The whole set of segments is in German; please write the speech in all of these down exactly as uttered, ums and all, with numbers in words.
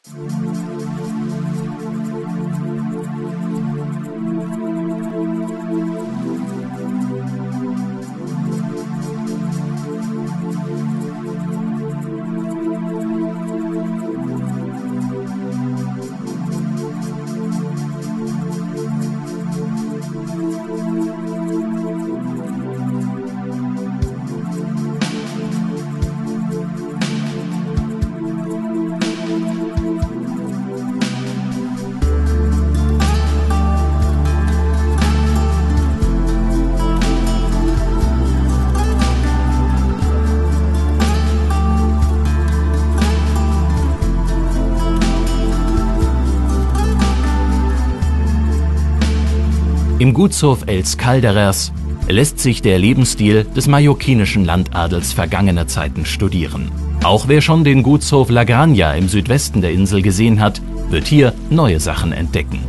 Im Gutshof Els Calderers lässt sich der Lebensstil des mallorquinischen Landadels vergangener Zeiten studieren. Auch wer schon den Gutshof La Granja im Südwesten der Insel gesehen hat, wird hier neue Sachen entdecken.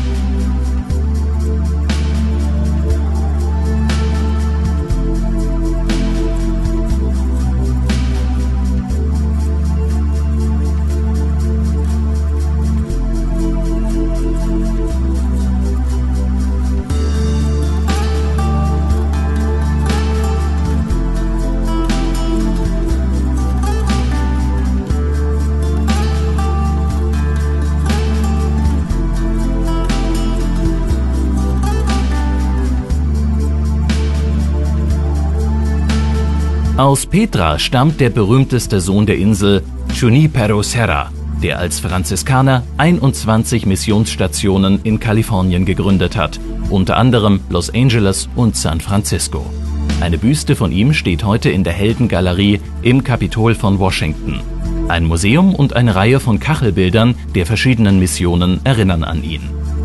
Aus Petra stammt der berühmteste Sohn der Insel, Junípero Serra, der als Franziskaner einundzwanzig Missionsstationen in Kalifornien gegründet hat, unter anderem Los Angeles und San Francisco. Eine Büste von ihm steht heute in der Heldengalerie im Kapitol von Washington. Ein Museum und eine Reihe von Kachelbildern der verschiedenen Missionen erinnern an ihn.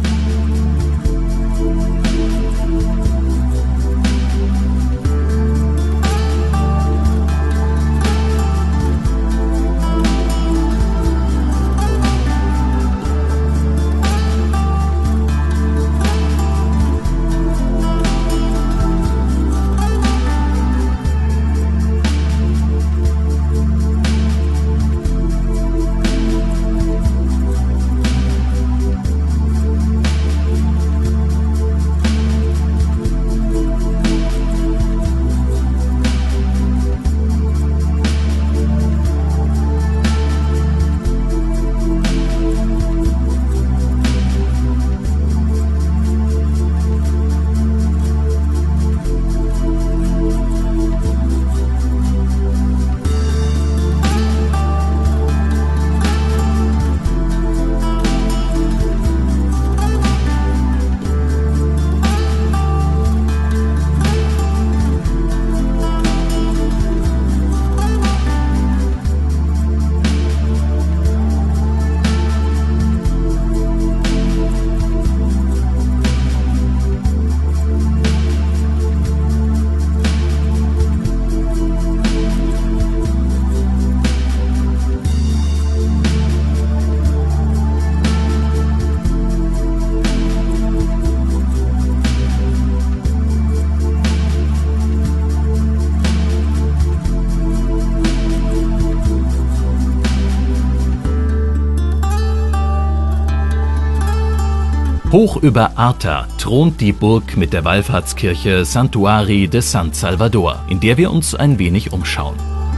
Hoch über Arta thront die Burg mit der Wallfahrtskirche Santuari de San Salvador, in der wir uns ein wenig umschauen.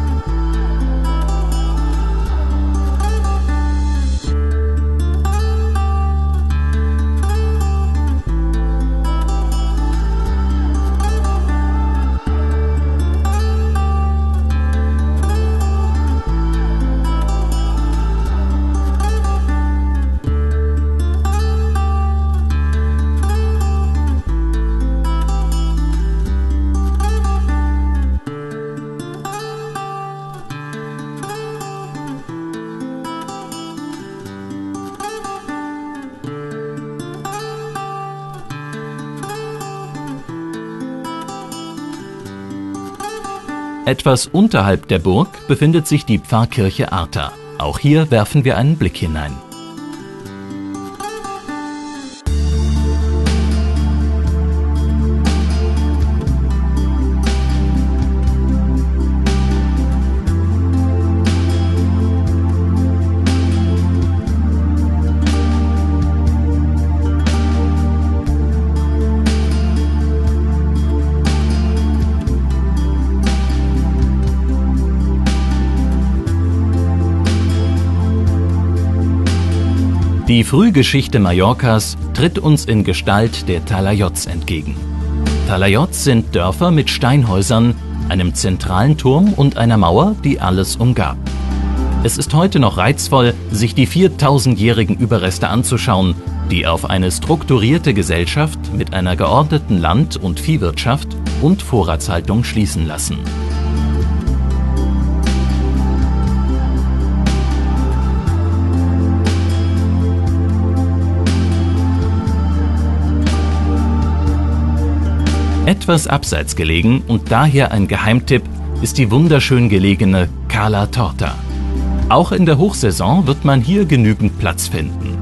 Etwas unterhalb der Burg befindet sich die Pfarrkirche Arta. Auch hier werfen wir einen Blick hinein. Die Frühgeschichte Mallorcas tritt uns in Gestalt der Talayots entgegen. Talayots sind Dörfer mit Steinhäusern, einem zentralen Turm und einer Mauer, die alles umgab. Es ist heute noch reizvoll, sich die viertausendjährigen Überreste anzuschauen, die auf eine strukturierte Gesellschaft mit einer geordneten Land- und Viehwirtschaft und Vorratshaltung schließen lassen. Etwas abseits gelegen und daher ein Geheimtipp ist die wunderschön gelegene Cala Torta. Auch in der Hochsaison wird man hier genügend Platz finden.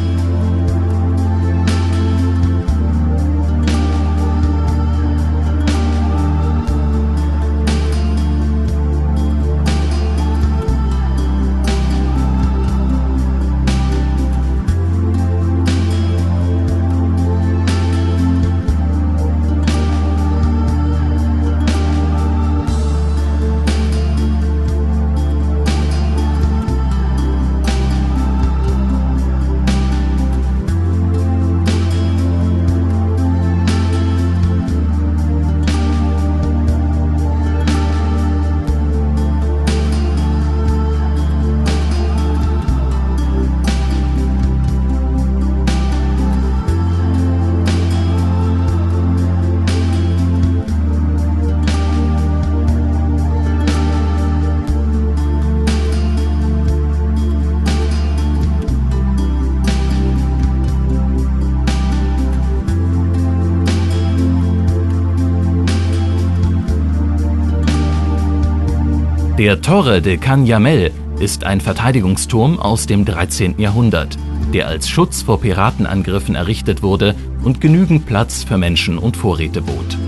Der Torre de Canyamel ist ein Verteidigungsturm aus dem dreizehnten Jahrhundert, der als Schutz vor Piratenangriffen errichtet wurde und genügend Platz für Menschen und Vorräte bot.